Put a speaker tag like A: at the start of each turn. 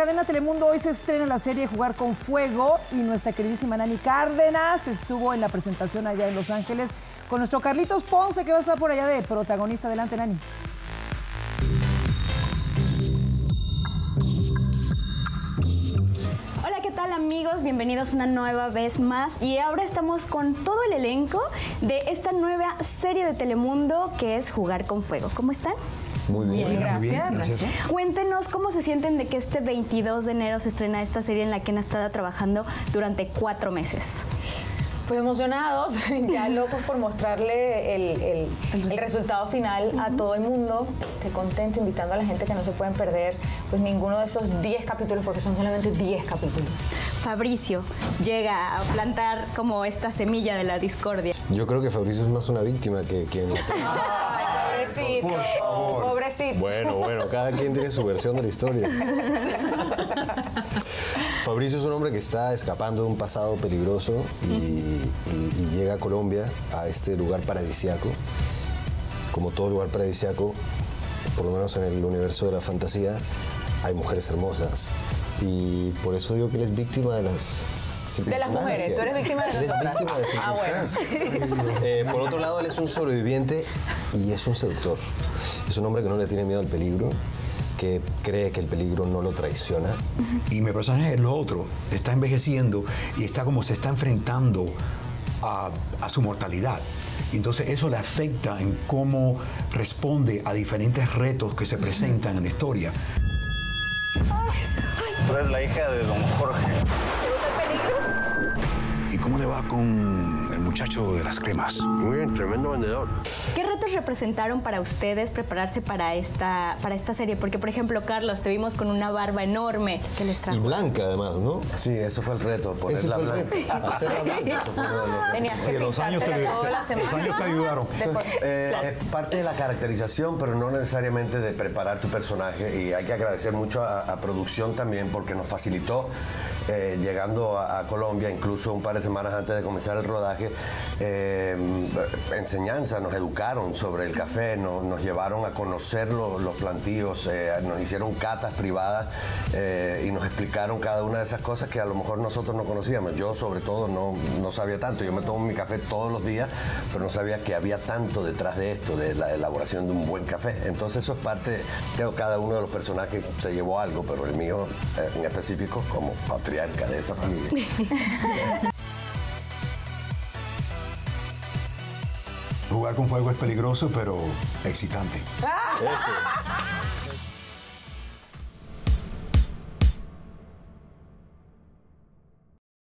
A: cadena Telemundo hoy se estrena la serie Jugar con Fuego y nuestra queridísima Nani Cárdenas estuvo en la presentación allá en Los Ángeles con nuestro Carlitos Ponce, que va a estar por allá de protagonista. Adelante, Nani.
B: Hola, ¿qué tal, amigos? Bienvenidos una nueva vez más y ahora estamos con todo el elenco de esta nueva serie de Telemundo que es Jugar con Fuego. ¿Cómo están?
C: Muy bien,
B: Gracias. Cuéntenos cómo se sienten de que este 22 de enero se estrena esta serie en la que han estado trabajando durante 4 meses.
D: Pues emocionados, ya locos por mostrarle el resultado final a todo el mundo. Contento, invitando a la gente que no se pueden perder pues ninguno de esos 10 capítulos, porque son solamente 10 capítulos.
B: Fabricio llega a plantar como esta semilla de la discordia.
C: Yo creo que Fabricio es más una víctima que quien...
D: Ay, pobrecito, pobrecito.
C: Bueno, cada quien tiene su versión de la historia. Fabricio es un hombre que está escapando de un pasado peligroso y llega a Colombia, a este lugar paradisíaco. Como todo lugar paradisíaco, por lo menos en el universo de la fantasía, hay mujeres hermosas. Y por eso digo que él es víctima de las...
D: De las mujeres, tú eres víctima de nosotras.
C: Víctima de circunstancias. Por otro lado, él es un sobreviviente y es un seductor. Es un hombre que no le tiene miedo al peligro, que cree que el peligro no lo traiciona.
E: Y mi personaje es lo otro, está envejeciendo y está como se está enfrentando a su mortalidad. Y entonces eso le afecta en cómo responde a diferentes retos que se presentan en la historia.
F: Tú eres la hija de don Jorge.
E: ¿Y cómo le va con el muchacho de las cremas?
F: Muy bien, tremendo vendedor.
B: ¿Qué retos representaron para ustedes prepararse para esta serie? Porque, por ejemplo, Carlos, te vimos con una barba enorme que les trajo.
C: Y blanca, además, ¿no?
F: Sí, eso fue el reto, ponerla blanca.
C: Hacerla blanca, eso fue uno de los...
D: Tenías que
E: Sí, los años te ayudaron.
F: Parte de la caracterización, pero no necesariamente de preparar tu personaje. Y hay que agradecer mucho a producción también, porque nos facilitó, llegando a Colombia, incluso un par de semanas antes de comenzar el rodaje, enseñanza, nos educaron sobre el café, nos llevaron a conocer los plantíos, nos hicieron catas privadas y nos explicaron cada una de esas cosas que a lo mejor nosotros no conocíamos. Yo, sobre todo, no sabía tanto. Yo me tomo mi café todos los días, pero no sabía que había tanto detrás de esto, de la elaboración de un buen café. Entonces eso es parte, creo que cada uno de los personajes se llevó algo, pero el mío en específico como patriarca de esa familia.
E: Jugar con fuego es peligroso, pero excitante.
C: Eso.